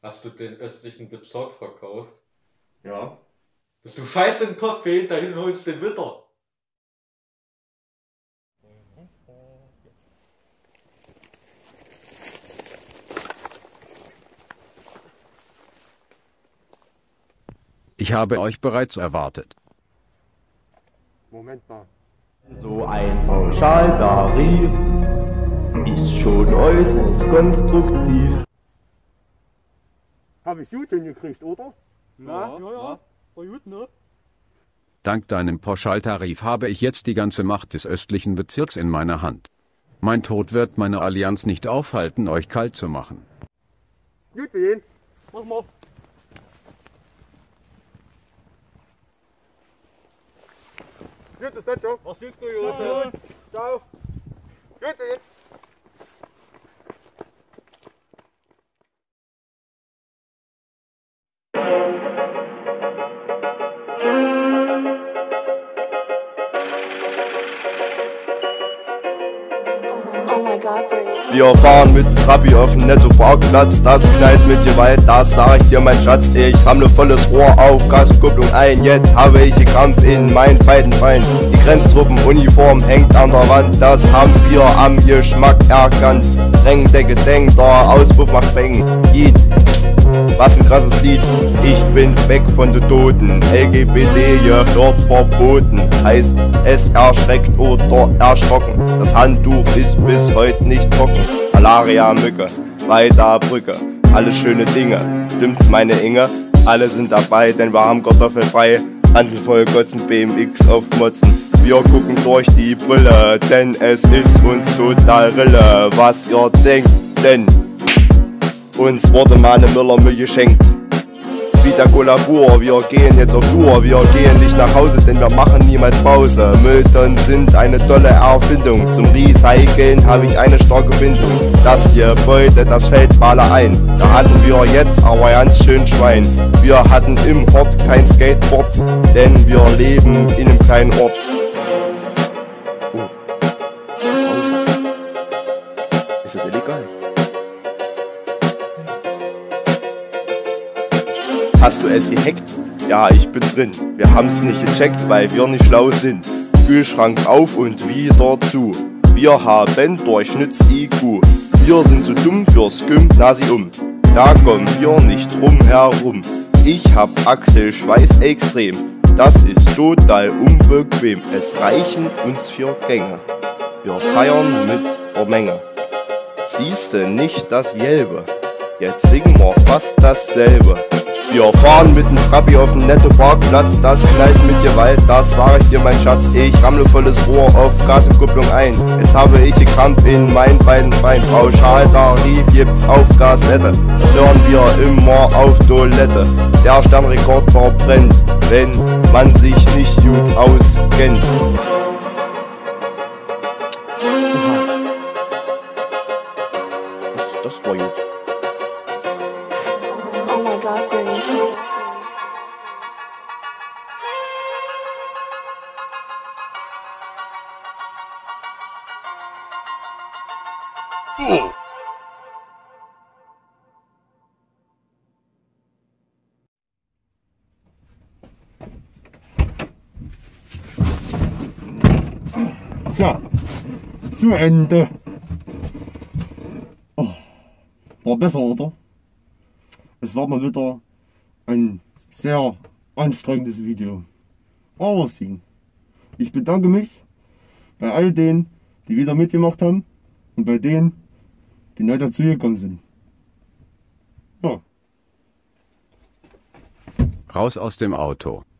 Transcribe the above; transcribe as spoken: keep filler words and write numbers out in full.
Hast du den östlichen Bezirk verkauft? Ja. Bist du scheiße im Kopf, geh dahin und holst den Witter. Ich habe euch bereits erwartet. Moment mal. So ein Pauschaltarif ist schon äußerst konstruktiv. Habe ich gut hingekriegt, oder? Na, ja, ja, war gut, ne? Dank deinem Pauschaltarif habe ich jetzt die ganze Macht des östlichen Bezirks in meiner Hand. Mein Tod wird meine Allianz nicht aufhalten, euch kalt zu machen. Gut gehen. Mach mal. Gut, ist das so? Was siehst du, Jose? Ciao. Gut gehen. Oh my god, Brie. Wir fahren mit dem Trabi auf den Netto-Parkplatz, das knallt mit Gewalt, das sag ich dir, mein Schatz. Ich rammle volles Rohr auf Gas und Kupplung ein, jetzt habe ich den Krampf in meinen beiden Beinen. Die Grenztruppenuniform hängt an der Wand, das haben wir am Geschmack erkannt. Drängen, Decke, Denk, der Auspuff macht Bängen, Yeet. Was ein krasses Lied, ich bin weg von den Toten. L G B T gehört verboten, heißt es erschreckt oder erschrocken. Das Handtuch ist bis heute nicht trocken. Malaria, Mücke, weiter Brücke, alles schöne Dinge. Stimmt's, meine Inge? Alle sind dabei, denn wir haben kartoffelfrei. Hansen voll Kotzen, B M X auf Motzen. Wir gucken durch die Brille, denn es ist uns total Rille. Was ihr denkt, denn uns wurde mal eine Müllermüll geschenkt. Vita Cola-Pur, wir gehen jetzt auf Tour. Wir gehen nicht nach Hause, denn wir machen niemals Pause. Mülltonnen sind eine tolle Erfindung. Zum Recyceln habe ich eine starke Bindung. Das Gebäude, das fällt Maler ein. Da hatten wir jetzt aber ganz schön Schwein. Wir hatten im Ort kein Skateboard, denn wir leben in einem kleinen Ort. Oh. Ist das illegal? Hast du es gehackt? Ja, ich bin drin. Wir haben's nicht gecheckt, weil wir nicht schlau sind. Kühlschrank auf und wieder zu. Wir haben Durchschnitts-I Q. Wir sind zu dumm fürs Gymnasium. Da kommen wir nicht drum herum. Ich hab Achselschweiß extrem. Das ist total unbequem. Es reichen uns vier Gänge. Wir feiern mit der Menge. Siehste nicht das Gelbe? Jetzt singen wir fast dasselbe. Wir fahren mit dem Trabi auf den Netto-Parkplatz, das knallt mit Gewalt, das sag ich dir, mein Schatz. Ich rammle volles Rohr auf Gas und Kupplung ein. Jetzt habe ich den Krampf in meinen beiden Beinen. Pauschaltarif gibt's auf Kassette, das hören wir immer auf Toilette. Der Sternrekord verbrennt, wenn man sich nicht gut auskennt. Das, das war gut. Oh my god, Brie. Tja, zu Ende. Oh, war besser, oder? Es war mal wieder ein sehr anstrengendes Video. Aber es ging. Ich bedanke mich bei all denen, die wieder mitgemacht haben und bei denen, die neu dazugekommen sind. Ja. Raus aus dem Auto.